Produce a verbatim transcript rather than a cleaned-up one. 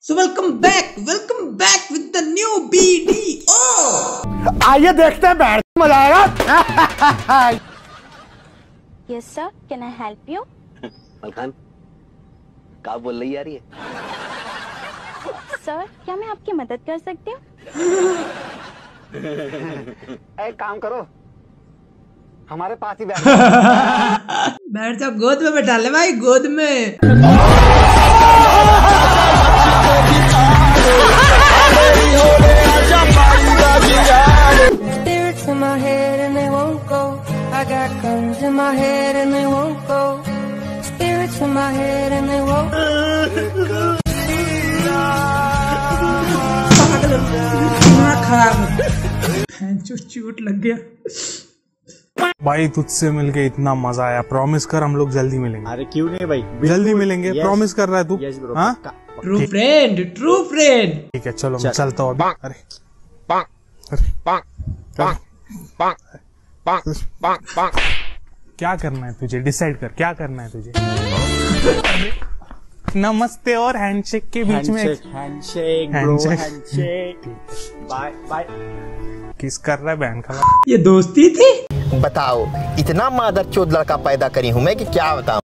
So welcome back, welcome back with the new video. आइए देखते हैं बैठ मजा आएगा। Yes sir, can I help you? Malkhan, क्या बोल रही यार ये? सर, क्या मैं आपकी मदद कर सकती हूँ? एक काम करो, हमारे पास ही बैठ बैठ जा, गोद में बैठा ले भाई, गोद में। Spirits in my head and they won't go. I got guns in my head and they won't go. Spirits in my head and they won't go. खराब चोट लग गया भाई। तुझसे मिलके इतना मजा आया। प्रॉमिस कर हम लोग जल्दी मिलेंगे। अरे क्यों नहीं भाई, जल्दी मिलेंगे। प्रॉमिस कर रहा है तू? Yes bro. हाँ, ट्रू फ्रेंड, ट्रू फ्रेंड। ठीक है चलो, मैं चलता हूँ अभी। अरे क्या करना है तुझे? डिसाइड कर, क्या करना है तुझे? नमस्ते और हैंडशेक के बीच में handshake bro, handshake. Bye bye. Kiss कर रहा है बहन का? ये दोस्ती थी। बताओ, इतना मादरचोद लड़का पैदा करी हूँ मैं कि क्या बताऊं।